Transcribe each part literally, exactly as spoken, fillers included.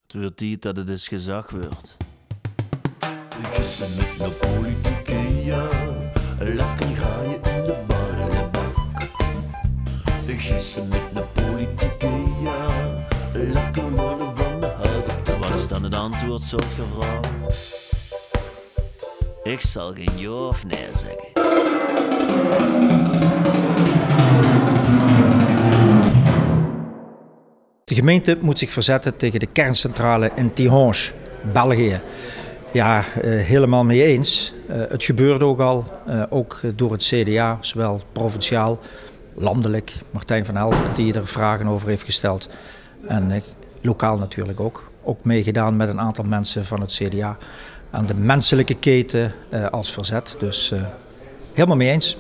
Het wordt tijd dat het eens gezag wordt. Gissen met de politieke, ja. Lekker ga je in de ballenbak. Gissen met de politieke, ja. Lekker worden van de hout. Wat is dan het antwoord, soort gevraagd? Ik zal geen ja of nee zeggen. De gemeente moet zich verzetten tegen de kerncentrale in Tihange, België. Ja, uh, helemaal mee eens. Uh, het gebeurt ook al, uh, ook door het C D A, zowel provinciaal, landelijk. Martijn van Helvert die er vragen over heeft gesteld. En uh, lokaal natuurlijk ook. Ook meegedaan met een aantal mensen van het C D A. Aan de menselijke keten uh, als verzet. Dus uh, helemaal mee eens.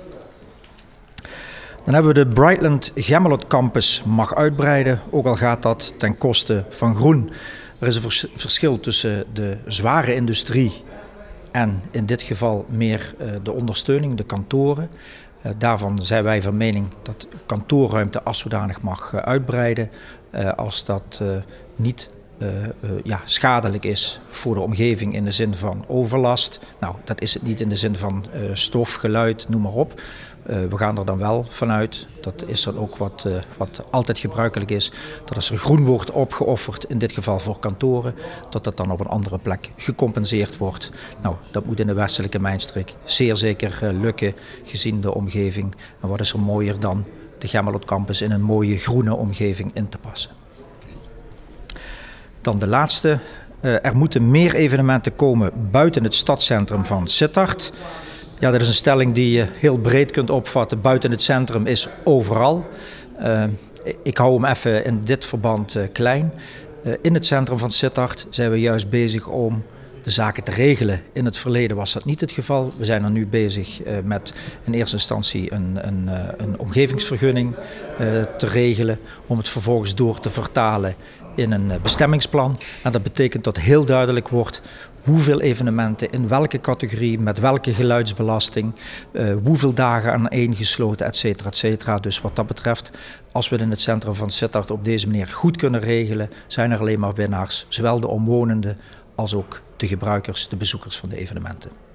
Dan hebben we de Brightland Gemmelot Campus mag uitbreiden, ook al gaat dat ten koste van groen. Er is een vers verschil tussen de zware industrie en in dit geval meer uh, de ondersteuning, de kantoren. Uh, daarvan zijn wij van mening dat kantoorruimte als zodanig mag uh, uitbreiden uh, als dat uh, niet uh, uh, ja, schadelijk is voor de omgeving in de zin van overlast. Nou, dat is het niet in de zin van uh, stof, geluid, noem maar op. Uh, we gaan er dan wel vanuit, dat is dan ook wat, uh, wat altijd gebruikelijk is, dat als er groen wordt opgeofferd, in dit geval voor kantoren, dat dat dan op een andere plek gecompenseerd wordt. Nou, dat moet in de westelijke mijnstreek zeer zeker uh, lukken, gezien de omgeving. En wat is er mooier dan de Gemmelot Campus in een mooie groene omgeving in te passen. Dan de laatste, uh, er moeten meer evenementen komen buiten het stadscentrum van Sittard. Ja, dat is een stelling die je heel breed kunt opvatten. Buiten het centrum is overal. Uh, ik hou hem even in dit verband uh, klein. Uh, in het centrum van Sittard zijn we juist bezig om de zaken te regelen. In het verleden was dat niet het geval. We zijn er nu bezig uh, met in eerste instantie een, een, uh, een omgevingsvergunning uh, te regelen. Om het vervolgens door te vertalen in een bestemmingsplan. En dat betekent dat heel duidelijk wordt hoeveel evenementen, in welke categorie, met welke geluidsbelasting, uh, hoeveel dagen aan één gesloten, et cetera, et cetera. Dus wat dat betreft, als we het in het centrum van Sittard op deze manier goed kunnen regelen, zijn er alleen maar winnaars, zowel de omwonenden als ook de gebruikers, de bezoekers van de evenementen.